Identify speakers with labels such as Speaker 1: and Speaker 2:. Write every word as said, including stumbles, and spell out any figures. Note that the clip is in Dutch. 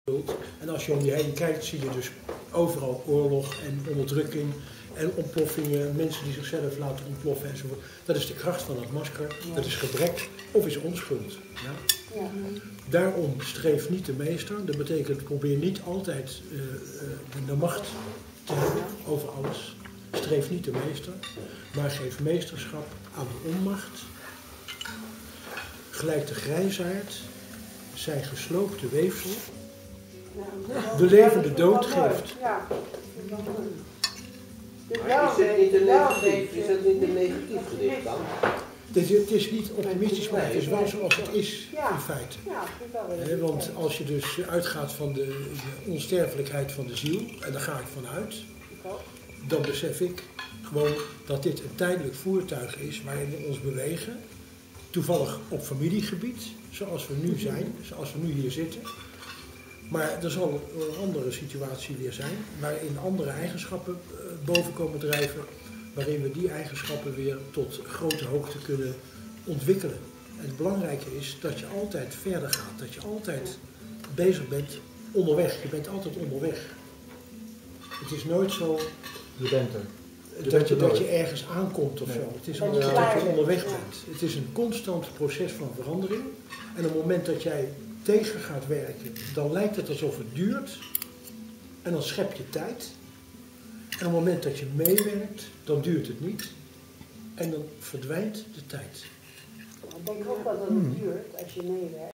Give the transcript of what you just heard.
Speaker 1: En als je om je heen kijkt, zie je dus overal oorlog en onderdrukking en ontploffingen, mensen die zichzelf laten ontploffen enzovoort. Dat is de kracht van het masker, ja. Dat is gebrek of is onschuld. Ja? Ja. Daarom streef niet de meester, dat betekent probeer niet altijd uh, uh, de, de macht te hebben over alles. Streef niet de meester, maar geef meesterschap aan de onmacht. Gelijk de grijsaard, zijn gesloopte weefsel, de levende dood geeft.
Speaker 2: Ja.
Speaker 3: Maar is het niet een negatief, is het niet een negatief gedicht dan?
Speaker 1: Het is, het is niet optimistisch, maar het is wel zoals het is in feite. He, want als je dus uitgaat van de, de onsterfelijkheid van de ziel, en daar ga ik vanuit, dan besef ik gewoon dat dit een tijdelijk voertuig is waarin we ons bewegen. Toevallig op familiegebied, zoals we nu zijn, zoals we nu hier zitten. Maar er zal een andere situatie weer zijn, waarin andere eigenschappen boven komen drijven, waarin we die eigenschappen weer tot grote hoogte kunnen ontwikkelen. En het belangrijke is dat je altijd verder gaat, dat je altijd bezig bent onderweg. Je bent altijd onderweg. Het is nooit zo
Speaker 4: je bent er. Je
Speaker 1: dat, je, dat je ergens aankomt of nee. zo. Het is altijd dat je onderweg bent. Het is een constant proces van verandering. En op het moment dat jij tegen gaat werken, dan lijkt het alsof het duurt. En dan schep je tijd. En op het moment dat je meewerkt, dan duurt het niet. En dan verdwijnt de tijd.
Speaker 2: Ik denk ook wel dat het duurt als je meewerkt.